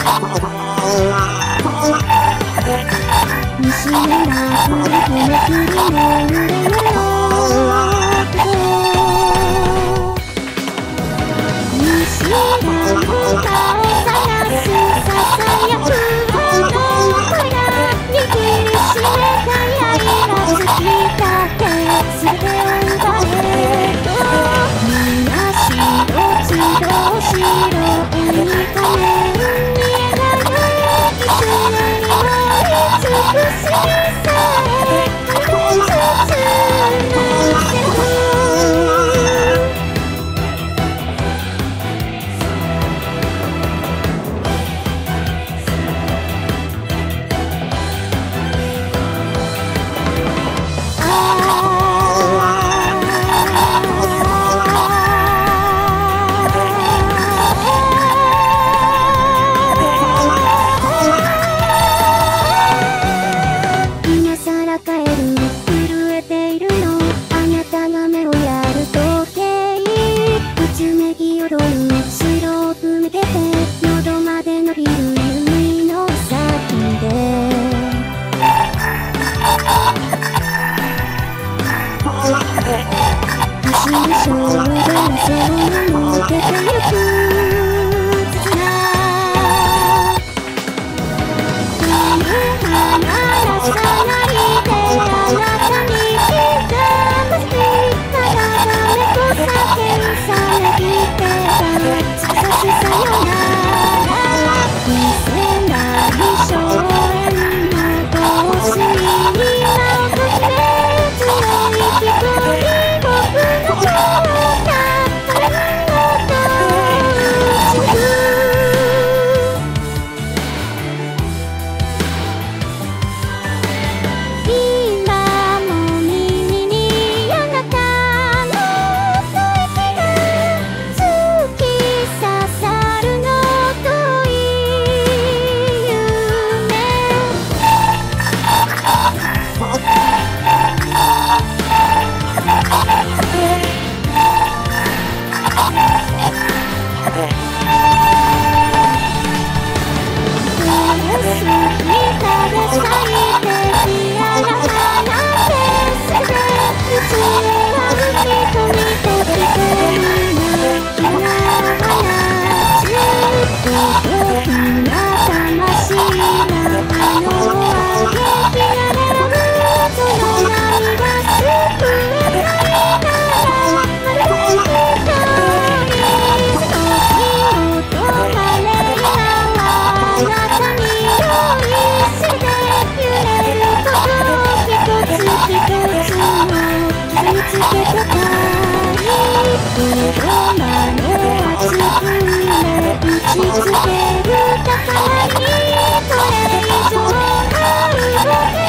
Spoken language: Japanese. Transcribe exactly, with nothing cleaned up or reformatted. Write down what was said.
西村ふれふれくりの濡れの西が歌を探すささやくものから握りしめた刃が突き立て全てを奪えとみなしろつどしろ追い込め見えないいつ何も美しさえ感じつつなせる走る少女が空を抜けてゆく絆手に離さないであなたに刻ませてただ誰と叫ぶさなぎ手が突き刺すさよなら見せない少年のコースに今をときめつの息と打ちつける宝にこれ以上の動き